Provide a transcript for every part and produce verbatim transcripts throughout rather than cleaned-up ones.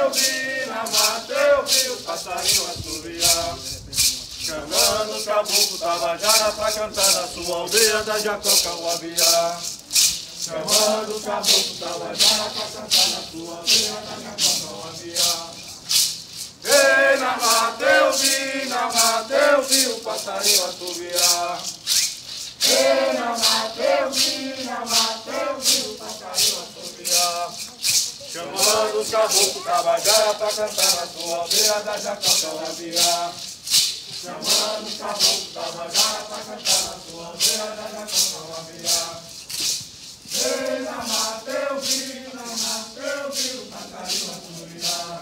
eu vi, na mata eu vi o passarinho assoviar. Chamando os caboclos Tabajara pra cantar na sua aldeia da Jacoca o aviar. Chamando os caboclos Tabajara pra cantar na sua aldeia da Jacoca o aviar. Ei, na mata eu vi, na mata eu vi o passarinho assoviar. Ei, na mata eu vi, na mata eu vi o passarinho assoviar. Chamando os caboclos Tabajara pra cantar na sua aldeia da Jacoca o aviar. Chamando os caboclos Tabajara pra cantar na sua aldeia da Jacoca o aviar. Ei, na mata eu vi, na mata eu vi o passarinho assoviar.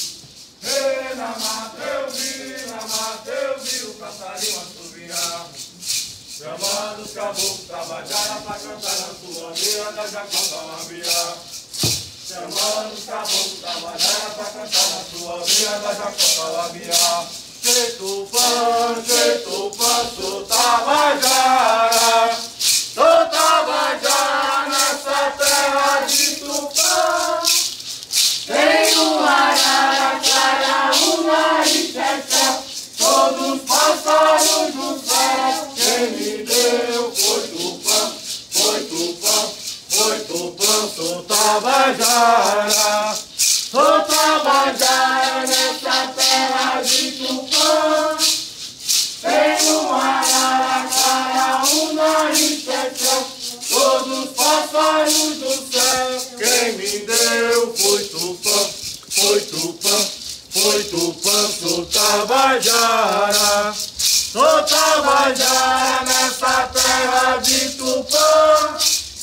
Ei, na mata eu vi, na mata eu vi o passarinho assoviar. Chamando os caboclos Tabajara pra cantar na sua aldeia da Jacoca o aviar. Chamando os caboclos Tabajara pra cantar na sua aldeia da Jacoca o aviar. Sei Tupã, sei Tupã, sou Tabajara. Sou Tabajara nessa terra de Tupã. Tenho araraquara, uma ixexé, todos os pássaros do céu. Quem me deu foi Tupã, foi Tupã, foi Tupã, sou Tabajara. Sou Tabajara nessa terra de Tupã. Tenho araraquara, uma ixexé, todos os pássaros do céu. Quem me deu foi Tupã, foi Tupã, foi Tupã, sou Tabajara. Sou Tabajara nessa terra de Tupã.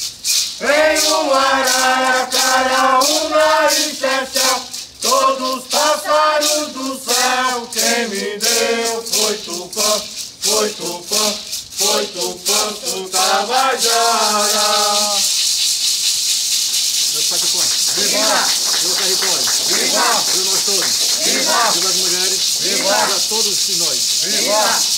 Venho um araraquara, uma ixexé, todos os pássaros do céu. Quem me deu foi Tupã, foi Tupã, foi Tupã, sou Tabajara. Viva! Viva território! Viva! Viva nós todos! Viva! Viva as mulheres! Viva! Viva todos nós! Viva!